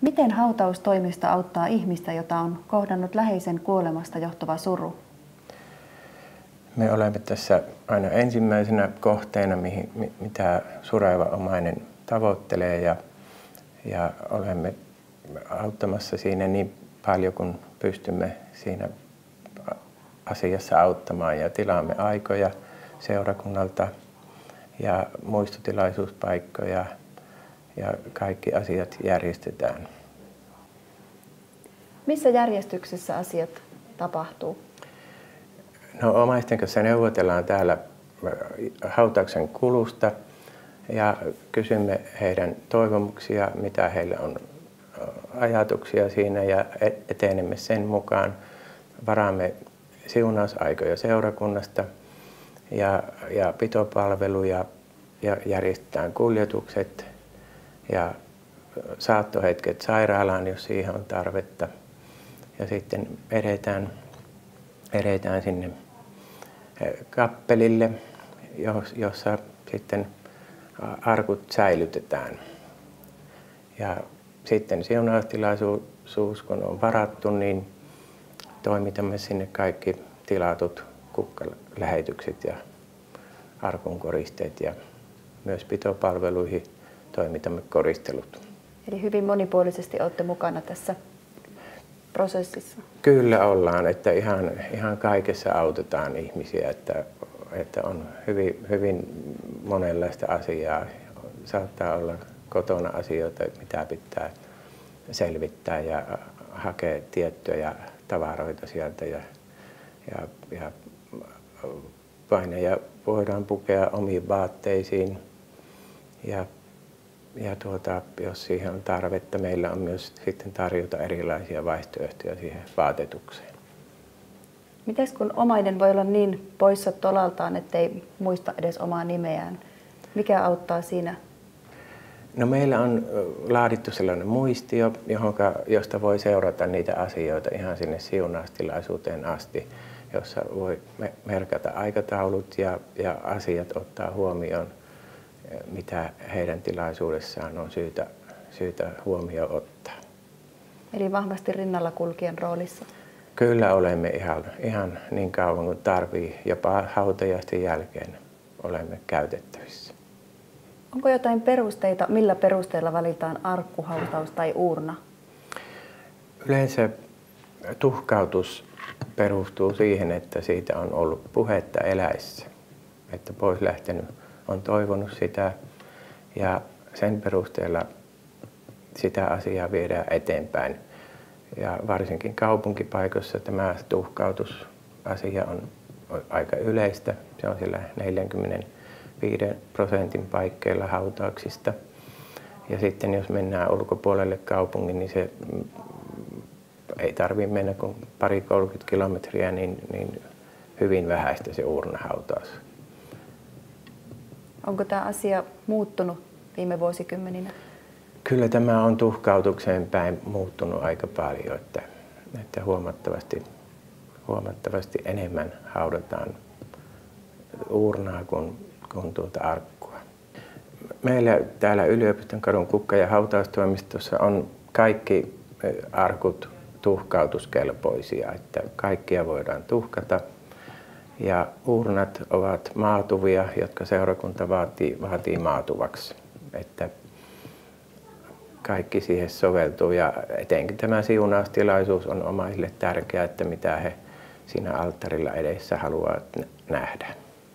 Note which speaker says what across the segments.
Speaker 1: Miten hautaustoimisto auttaa ihmistä, jota on kohdannut läheisen kuolemasta johtuva suru?
Speaker 2: Me olemme tässä aina ensimmäisenä kohteena, mitä suraiva omainen tavoittelee ja olemme auttamassa siinä niin paljon kuin pystymme siinä asiassa auttamaan ja tilaamme aikoja seurakunnalta ja muistotilaisuuspaikkoja ja kaikki asiat järjestetään.
Speaker 1: Missä järjestyksessä asiat tapahtuu?
Speaker 2: No, omaisten kanssa neuvotellaan täällä hautauksen kulusta ja kysymme heidän toivomuksia, mitä heillä on ajatuksia siinä ja etenemme sen mukaan. Varaamme siunausaikoja seurakunnasta ja pitopalveluja ja järjestetään kuljetukset ja saattohetket sairaalaan, jos siihen on tarvetta. Ja sitten edetään sinne kappelille, jossa sitten arkut säilytetään. Ja sitten siunaustilaisuus, kun on varattu, niin toimitamme sinne kaikki tilatut kukkalähetykset ja arkun koristeet ja myös pitopalveluihin toimitamme koristelut.
Speaker 1: Eli hyvin monipuolisesti olette mukana tässä prosessissa.
Speaker 2: Kyllä ollaan, että ihan kaikessa autetaan ihmisiä, että on hyvin monenlaista asiaa. Saattaa olla kotona asioita, mitä pitää selvittää ja hakea tiettyjä tavaroita sieltä ja paineja voidaan pukea omiin vaatteisiin ja jos siihen on tarvetta, meillä on myös sitten tarjota erilaisia vaihtoehtoja siihen vaatetukseen.
Speaker 1: Mites kun omainen voi olla niin poissa tolaltaan, ettei muista edes omaa nimeään? Mikä auttaa siinä?
Speaker 2: No, meillä on laadittu sellainen muistio, josta voi seurata niitä asioita ihan sinne siunaustilaisuuteen asti, jossa voi merkata aikataulut ja asiat ottaa huomioon, mitä heidän tilaisuudessaan on syytä huomioon ottaa.
Speaker 1: Eli vahvasti rinnalla kulkijan roolissa?
Speaker 2: Kyllä olemme ihan niin kauan kuin tarvii, jopa hautajaisten jälkeen olemme käytettävissä.
Speaker 1: Onko jotain perusteita, millä perusteella valitaan arkkuhautaus tai uurna?
Speaker 2: Yleensä tuhkautus perustuu siihen, että siitä on ollut puhetta eläessä, että pois lähtenyt on toivonut sitä ja sen perusteella sitä asiaa viedään eteenpäin. Ja varsinkin kaupunkipaikoissa tämä tuhkautusasia on aika yleistä. Se on siellä 45% paikkeilla hautauksista. Ja sitten jos mennään ulkopuolelle kaupungin, niin se ei tarvitse mennä kuin 20-30 kilometriä, niin hyvin vähäistä se uurnahautaus.
Speaker 1: Onko tämä asia muuttunut viime vuosikymmeninä?
Speaker 2: Kyllä tämä on tuhkautukseen päin muuttunut aika paljon, että huomattavasti enemmän haudataan uurnaa kuin arkkua. Meillä täällä Yliopistonkadun kukka- ja hautaustoimistossa on kaikki arkut tuhkautuskelpoisia, että kaikkia voidaan tuhkata. Ja uurnat ovat maatuvia, jotka seurakunta vaatii maatuvaksi. Että kaikki siihen soveltuu ja etenkin tämä siunaustilaisuus on omaisille tärkeää, että mitä he siinä alttarilla edessä haluavat nähdä.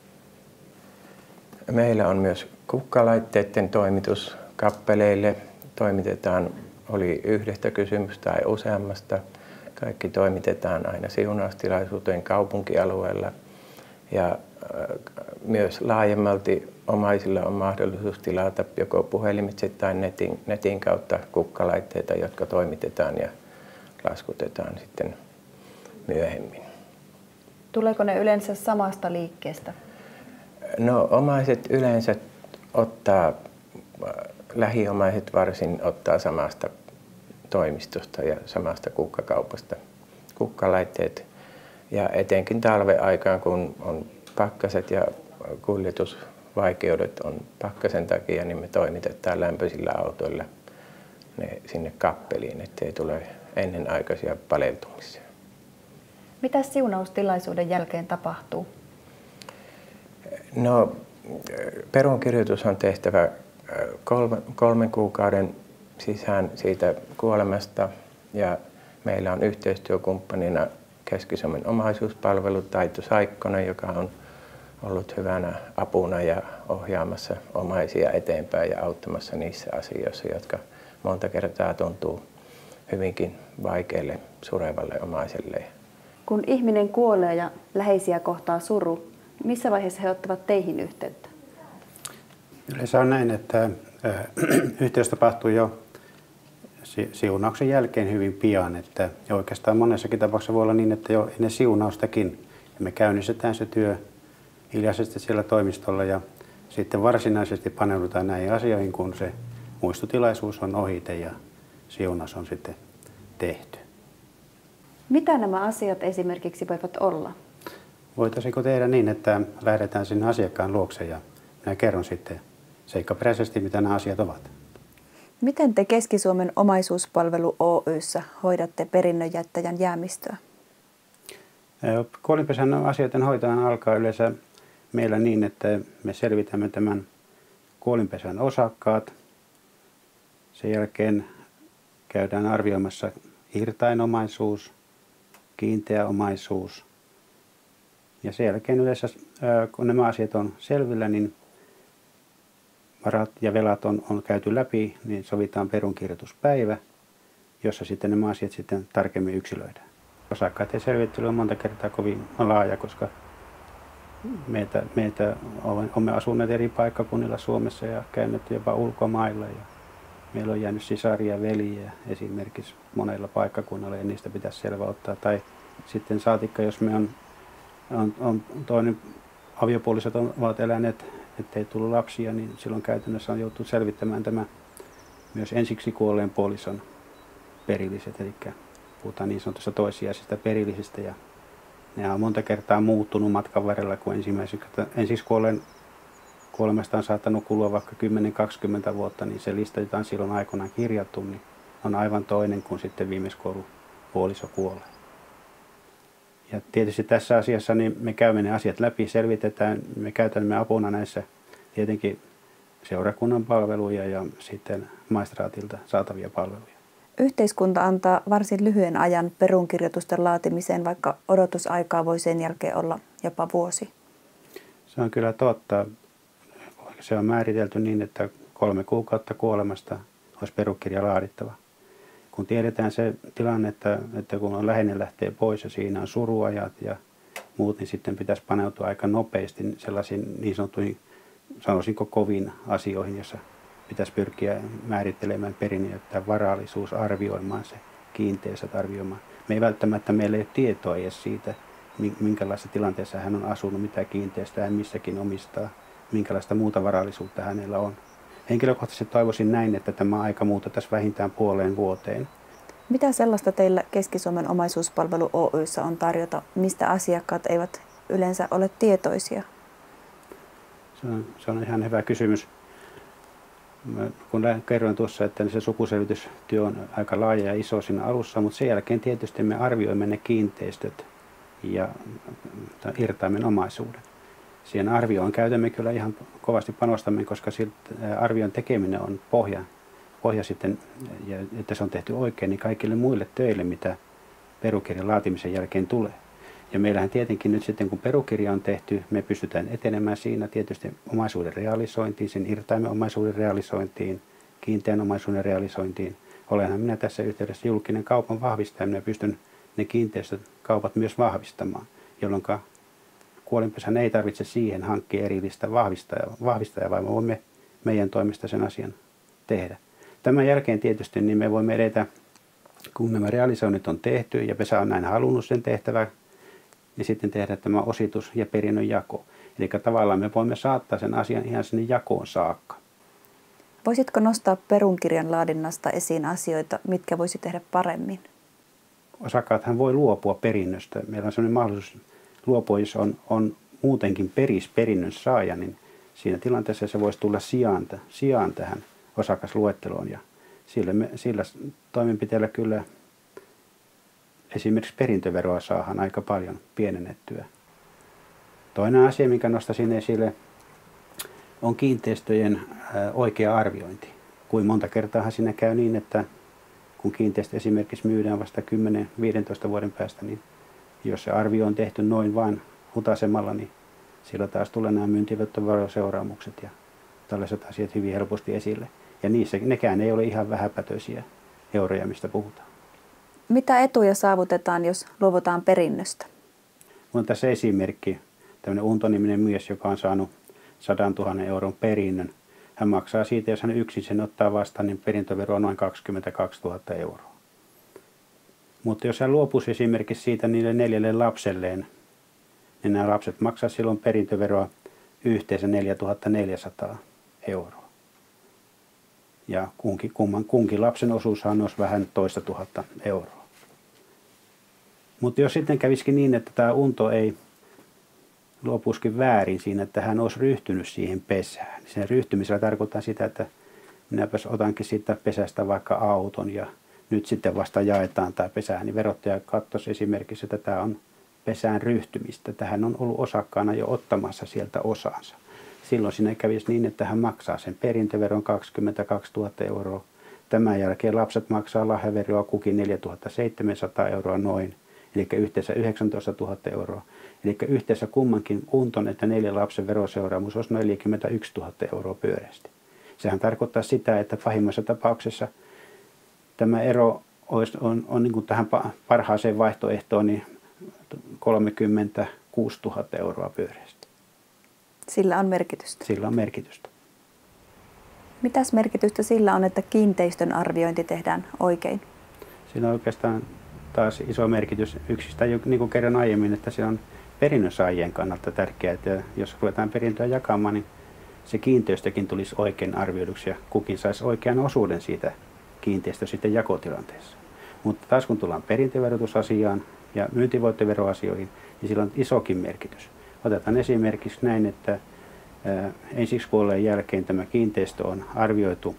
Speaker 2: Meillä on myös kukkalaitteiden toimitus kappeleille. Toimitetaan, oli yhdestä kysymys tai useammasta. Kaikki toimitetaan aina siunaustilaisuuteen kaupunkialueella. Ja myös laajemmalti omaisilla on mahdollisuus tilata joko puhelimitse tai netin kautta kukkalaitteita, jotka toimitetaan ja laskutetaan sitten myöhemmin.
Speaker 1: Tuleeko ne yleensä samasta liikkeestä?
Speaker 2: No, omaiset yleensä lähiomaiset varsin ottaa samasta toimistosta ja samasta kukkakaupasta kukkalaitteet. Ja etenkin talven aikaan, kun on pakkaset ja kuljetusvaikeudet on pakkasen takia, niin me toimitetaan lämpöisillä autoilla ne sinne kappeliin, ettei tule ennenaikaisia paleltumisia.
Speaker 1: Mitä siunaustilaisuuden jälkeen tapahtuu?
Speaker 2: No, perunkirjoitus on tehtävä 3 kuukauden sisään siitä kuolemasta ja meillä on yhteistyökumppanina Keski-Suomen omaisuuspalvelu Taito Saikkonen, joka on ollut hyvänä apuna ja ohjaamassa omaisia eteenpäin ja auttamassa niissä asioissa, jotka monta kertaa tuntuu hyvinkin vaikealle surevalle omaiselle.
Speaker 1: Kun ihminen kuolee ja läheisiä kohtaa suru, missä vaiheessa he ottavat teihin yhteyttä?
Speaker 3: Yleensä on näin, että yhteys tapahtuu jo siunauksen jälkeen hyvin pian. Että oikeastaan monessakin tapauksessa voi olla niin, että jo ennen siunaustakin me käynnistetään se työ hiljaisesti siellä toimistolla ja sitten varsinaisesti paneudutaan näihin asioihin, kun se muistutilaisuus on ohite ja siunaus on sitten tehty.
Speaker 1: Mitä nämä asiat esimerkiksi voivat olla?
Speaker 3: Voitaisiinko tehdä niin, että lähdetään sinne asiakkaan luokse ja minä kerron sitten seikkaperäisesti, mitä nämä asiat ovat.
Speaker 1: Miten te Keski-Suomen omaisuuspalvelu Oy:ssä hoidatte perinnönjättäjän jäämistöä?
Speaker 3: Kuolinpesän asioiden hoitaminen alkaa yleensä meillä niin, että me selvitämme tämän kuolinpesän osakkaat. Sen jälkeen käydään arvioimassa irtainomaisuus, kiinteä omaisuus. Ja sen jälkeen yleensä, kun nämä asiat on selvillä, niin varat ja velat on käyty läpi, niin sovitaan perunkirjoituspäivä, jossa sitten nämä asiat sitten tarkemmin yksilöidään. Osakkaiden selvittely on monta kertaa kovin laaja, koska meitä olemme asuneet eri paikkakunnilla Suomessa ja käyneet jopa ulkomailla. Ja meillä on jäänyt sisaria ja veljiä esimerkiksi monella paikkakunnalla ja niistä pitäisi selvä ottaa. Tai sitten saatikka, jos me on toinen aviopuolisot ovat eläneet, ettei tullut lapsia, niin silloin käytännössä on joutunut selvittämään tämä myös ensiksi kuolleen puolison perilliset, eli puhutaan niin sanotusta toissijaisista perillisistä, ja ne on monta kertaa muuttunut matkan varrella, kun ensiksi kuolemasta on saattanut kulua vaikka 10-20 vuotta, niin se lista, jota on silloin aikoinaan kirjattu, niin on aivan toinen kuin sitten viimeis kun puoliso kuolee. Ja tietysti tässä asiassa niin me käymme ne asiat läpi, selvitetään, me käytämme apuna näissä tietenkin seurakunnan palveluja ja sitten maistraatilta saatavia palveluja.
Speaker 1: Yhteiskunta antaa varsin lyhyen ajan perunkirjoitusten laatimiseen, vaikka odotusaikaa voi sen jälkeen olla jopa vuosi.
Speaker 3: Se on kyllä totta. Se on määritelty niin, että 3 kuukautta kuolemasta olisi perunkirja laadittava. Kun tiedetään se tilanne, että kun on läheinen lähtee pois ja siinä on suruajat ja muut, niin sitten pitäisi paneutua aika nopeasti sellaisiin niin sanottuihin, sanoisinko koviin asioihin, jossa pitäisi pyrkiä määrittelemään perinnönjättäjän varallisuus, arvioimaan se, kiinteistöt arvioimaan. Me ei välttämättä meillä ei ole tietoa edes siitä, minkälaisessa tilanteessa hän on asunut, mitä kiinteistöä hän missäkin omistaa, minkälaista muuta varallisuutta hänellä on. Henkilökohtaisesti toivoisin näin, että tämä aika muutettaisiin vähintään puoleen vuoteen. Mitä
Speaker 1: sellaista teillä Keski-Suomen omaisuuspalvelu Oy:ssä on tarjota, mistä asiakkaat eivät yleensä ole tietoisia?
Speaker 3: Se on ihan hyvä kysymys. Kun kerroin tuossa, että se sukuselvitystyö on aika laaja ja iso siinä alussa, mutta sen jälkeen tietysti me arvioimme ne kiinteistöt ja irtaimen omaisuuden. Siihen arvioon käytämme kyllä ihan kovasti panostamme, koska arvion tekeminen on pohja sitten, ja että se on tehty oikein, niin kaikille muille töille, mitä perukirjan laatimisen jälkeen tulee. Ja meillähän tietenkin nyt sitten, kun perukirja on tehty, me pystytään etenemään siinä tietysti omaisuuden realisointiin, sen irtaimen omaisuuden realisointiin, kiinteän omaisuuden realisointiin. Olenhan minä tässä yhteydessä julkinen kaupan vahvistaja, minä pystyn ne kiinteistöt kaupat myös vahvistamaan, jolloin kuolinpesän ei tarvitse siihen hankkia erillistä vahvistajaa, vaan me voimme meidän toimesta sen asian tehdä. Tämän jälkeen tietysti niin me voimme edetä, kun nämä realisoinnit on tehty ja pesä on näin halunnut sen tehtävä, niin sitten tehdä tämä ositus ja perinnön jako. Eli tavallaan me voimme saattaa sen asian ihan sinne jakoon saakka.
Speaker 1: Voisitko nostaa perunkirjan laadinnasta esiin asioita, mitkä voisi tehdä paremmin?
Speaker 3: Osakkaathan voi luopua perinnöstä. Meillä on sellainen mahdollisuus luopua, jos on muutenkin perinnön saaja, niin siinä tilanteessa se voisi tulla sijaan tähän osakasluetteloon. Ja sillä toimenpiteellä kyllä esimerkiksi perintöveroa saadaan aika paljon pienennettyä. Toinen asia, mikä nostaisin esille, on kiinteistöjen oikea arviointi. Kuin monta kertaa siinä käy niin, että kun kiinteistö esimerkiksi myydään vasta 10-15 vuoden päästä, niin jos se arvio on tehty noin vain hutasemalla, niin silloin taas tulee nämä myyntivoittoveroseuraamukset ja tällaiset asiat hyvin helposti esille. Ja nekään ei ole ihan vähäpätöisiä euroja, mistä puhutaan.
Speaker 1: Mitä etuja saavutetaan, jos luovutaan perinnöstä?
Speaker 3: On tässä esimerkki, tämmöinen Unto-niminen mies, joka on saanut 100 000 euron perinnön. Hän maksaa siitä, jos hän yksin sen ottaa vastaan, niin perintövero on noin 22 000 euroa. Mutta jos hän luopuisi esimerkiksi siitä niille 4 lapselleen, niin nämä lapset maksaa silloin perintöveroa yhteensä 4 400 euroa. Ja kunkin lapsen osuushan olisi vähän toista 1000 euroa. Mutta jos sitten kävisikin niin, että tämä Unto ei luopuisikin väärin siinä, että hän olisi ryhtynyt siihen pesään. Sen ryhtymisellä tarkoittaa sitä, että minäpäs otankin siitä pesästä vaikka auton ja nyt sitten vasta jaetaan tämä pesä, niin verottaja katsoisi esimerkiksi, että tämä on pesään ryhtymistä. Tähän on ollut osakkaana jo ottamassa sieltä osansa. Silloin siinä kävisi niin, että hän maksaa sen perintöveron 22 000 euroa. Tämän jälkeen lapset maksaa lahjaveroa kukin 4 700 euroa noin, eli yhteensä 19 000 euroa. Eli yhteensä kummankin Unton että 4 lapsen veroseuraamus olisi 41 000 euroa pyöreästi. Sehän tarkoittaa sitä, että pahimmassa tapauksessa tämä ero on niin kuin tähän parhaaseen vaihtoehtoon niin 36 000 euroa pyöreästi.
Speaker 1: Sillä on merkitystä.
Speaker 3: Sillä on merkitystä.
Speaker 1: Mitäs merkitystä sillä on, että kiinteistön arviointi tehdään oikein?
Speaker 3: Siinä on oikeastaan taas iso merkitys yksistä, niin kuin kerran aiemmin, että se on perinnönsaajien kannalta tärkeää, että jos ruvetaan perintöä jakamaan, niin se kiinteistökin tulisi oikein arvioiduksi ja kukin saisi oikean osuuden siitä kiinteistö sitten jakotilanteessa. Mutta taas kun tullaan perintöverotusasiaan ja myyntivoittoveroasioihin, niin sillä on isokin merkitys. Otetaan esimerkiksi näin, että ensikuolleen jälkeen tämä kiinteistö on arvioitu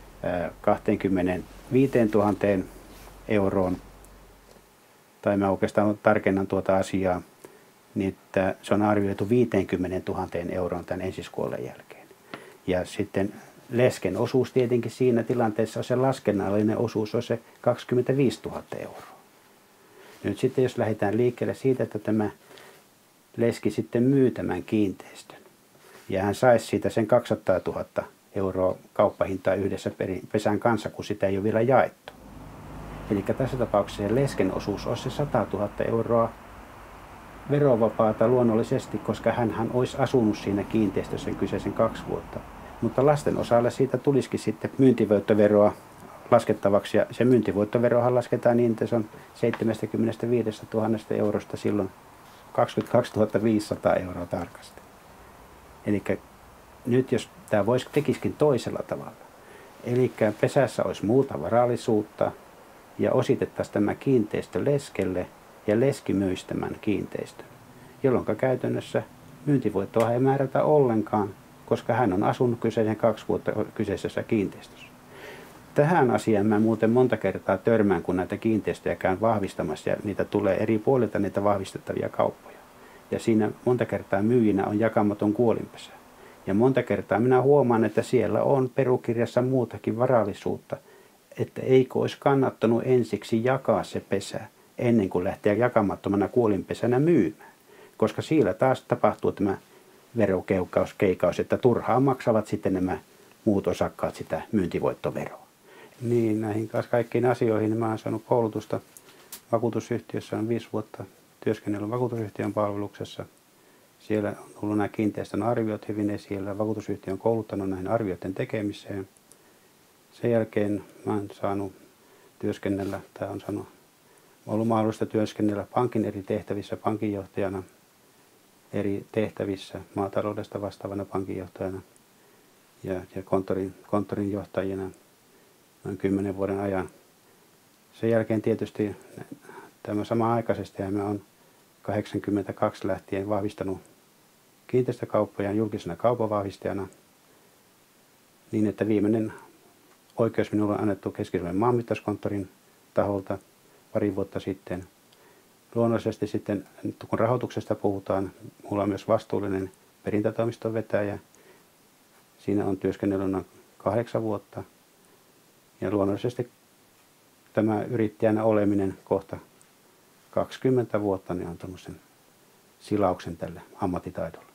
Speaker 3: 25 000 euroon, tai mä oikeastaan tarkennan tuota asiaa, niin että se on arvioitu 50 000 euroon tämän ensiskuolleen jälkeen. Ja sitten lesken osuus tietenkin siinä tilanteessa on se laskennallinen osuus on se 25 000 euroa. Nyt sitten jos lähdetään liikkeelle siitä, että tämä leski sitten myy tämän kiinteistön ja hän saisi siitä sen 200 000 euroa kauppahintaa yhdessä pesän kanssa, kun sitä ei ole vielä jaettu. Eli tässä tapauksessa se lesken osuus on se 100 000 euroa verovapaata luonnollisesti, koska hän olisi asunut siinä kiinteistössä kyseisen 2 vuotta. Mutta lasten osalle siitä tulisikin sitten myyntivoittoveroa laskettavaksi. Ja se myyntivoittoverohan lasketaan niin, että se on 75 000 eurosta silloin 22 500 euroa tarkasti. Eli nyt jos tämä tekisikin toisella tavalla, eli pesässä olisi muuta varallisuutta ja ositettaisiin tämä kiinteistö leskelle ja leski myisi tämän kiinteistön, jolloin käytännössä myyntivoittoa ei määrätä ollenkaan, koska hän on asunut kyseisen 2 vuotta kyseisessä kiinteistössä. Tähän asiaan mä muuten monta kertaa törmään, kun näitä kiinteistöjä käyn vahvistamassa ja niitä tulee eri puolilta niitä vahvistettavia kauppoja. Ja siinä monta kertaa myyjinä on jakamaton kuolinpesä. Ja monta kertaa minä huomaan, että siellä on perukirjassa muutakin varallisuutta, että eikö olisi kannattanut ensiksi jakaa se pesä ennen kuin lähteä jakamattomana kuolinpesänä myymään. Koska siellä taas tapahtuu tämä verokeikaus, että turhaan maksavat sitten nämä muut osakkaat sitä myyntivoittoveroa. Niin, näihin kaikkiin asioihin mä olen saanut koulutusta vakuutusyhtiössä, on 5 vuotta työskennellyt vakuutusyhtiön palveluksessa. Siellä on ollut nämä kiinteistön arviot hyvin esillä. Vakuutusyhtiö on kouluttanut näihin arvioiden tekemiseen. Sen jälkeen mä olen saanut työskennellä, on ollut mahdollista työskennellä pankin eri tehtävissä pankinjohtajana, eri tehtävissä maataloudesta vastaavana pankinjohtajana ja konttorin johtajina noin 10 vuoden ajan. Sen jälkeen tietysti tämä samanaikaisesti ja mä olen 82 lähtien vahvistanut kiinteistökauppoja julkisena kaupanvahvistajana niin, että viimeinen oikeus minulle on annettu Keski-Suomen maanmittauskonttorin taholta pari vuotta sitten. Luonnollisesti sitten, kun rahoituksesta puhutaan, minulla on myös vastuullinen perintätoimiston vetäjä. Siinä on työskennellyt noin 8 vuotta. Ja luonnollisesti tämä yrittäjänä oleminen kohta 20 vuotta niin on tuommoisen silauksen tälle ammattitaidolle.